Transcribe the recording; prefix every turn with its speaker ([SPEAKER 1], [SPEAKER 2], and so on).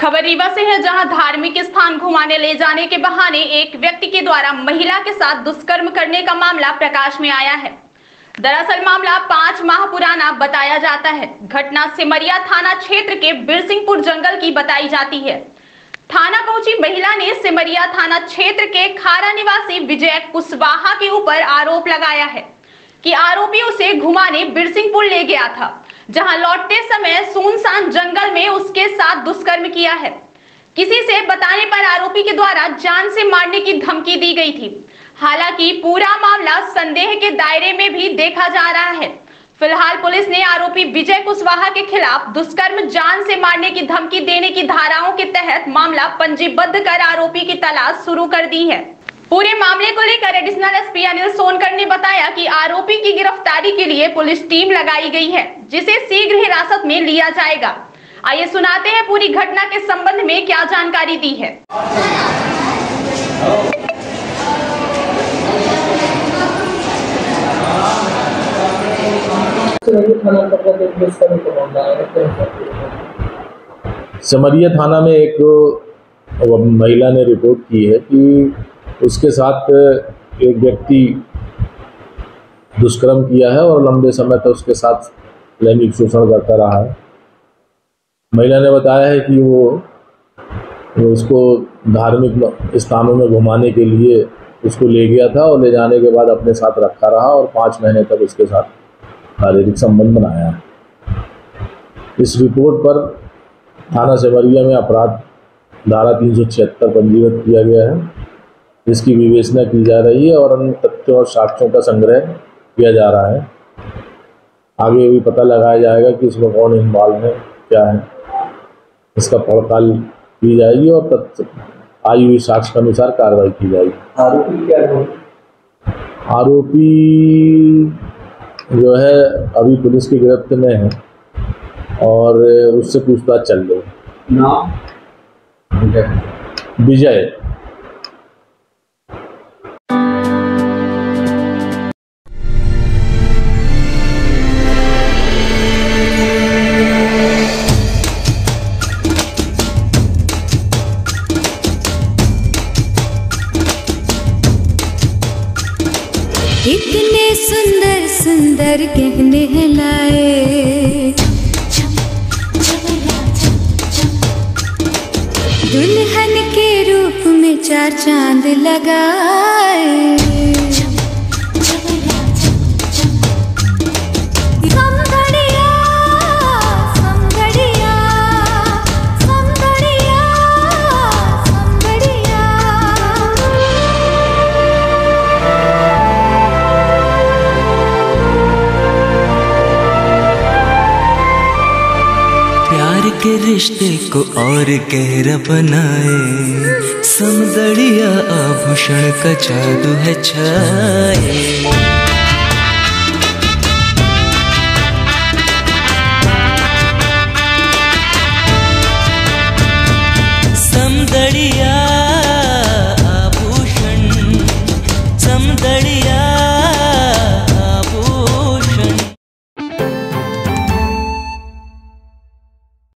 [SPEAKER 1] खबर रीवा से है, जहां धार्मिक स्थान घुमाने ले जाने के बहाने एक व्यक्ति के द्वारा महिला के साथ दुष्कर्म करने का मामला प्रकाश में आया है। दरअसल मामला 5 माह पुराना बताया जाता है। घटना सिमरिया थाना क्षेत्र के बिरसिंहपुर जंगल की बताई जाती है। थाना पहुंची महिला ने सिमरिया थाना क्षेत्र के खारा निवासी विजय कुशवाहा के ऊपर आरोप लगाया है कि आरोपी उसे घुमाने बिरसिंहपुर ले गया था, जहां लौटते समय सुनसान जंगल में उसके साथ दुष्कर्म किया है। किसी से बताने पर आरोपी के द्वारा जान से मारने की धमकी दी गई थी। हालांकि पूरा मामला संदेह के दायरे में भी देखा जा रहा है। फिलहाल पुलिस ने आरोपी विजय कुशवाहा के खिलाफ दुष्कर्म, जान से मारने की धमकी देने की धाराओं के तहत मामला पंजीबद्ध कर आरोपी की तलाश शुरू कर दी है। पूरे मामले को लेकर एडिशनल एसपी अनिल सोनकर ने बताया कि आरोपी की गिरफ्तारी के लिए पुलिस टीम लगाई गई है, जिसे शीघ्र हिरासत में लिया जाएगा। आइए सुनाते हैं पूरी घटना के संबंध में क्या जानकारी दी है।
[SPEAKER 2] सिमरिया थाना में एक महिला ने रिपोर्ट की है कि उसके साथ एक व्यक्ति दुष्कर्म किया है और लंबे समय तक उसके साथ लैंगिक शोषण करता रहा है। महिला ने बताया है कि वो उसको धार्मिक स्थानों में घुमाने के लिए उसको ले गया था और ले जाने के बाद अपने साथ रखा रहा और 5 महीने तक उसके साथ शारीरिक संबंध बनाया। इस रिपोर्ट पर थाना सिमरिया में अपराध धारा 376 पंजीबद्ध किया गया है, जिसकी विवेचना की जा रही है और अन्य तथ्यों और साक्ष्यों का संग्रह किया जा रहा है। आगे भी पता लगाया जाएगा कि इसमें कौन इन्वॉल्व है, क्या है, इसका पड़ताल की जाएगी और तथ्य आई हुई साक्ष्य के अनुसार कार्रवाई की जाएगी।
[SPEAKER 3] आरोपी क्या है?
[SPEAKER 2] आरोपी जो है अभी पुलिस की गिरफ्त में है और उससे पूछताछ चल रही है।
[SPEAKER 3] नाम?
[SPEAKER 2] विजय।
[SPEAKER 4] इतने सुंदर सुंदर गहने हैं लाए, दुल्हन के रूप में 4 चांद लगाए।
[SPEAKER 5] प्यार के रिश्ते को और गहरा बनाए, समदड़िया आभूषण का जादू है छाए। समदड़िया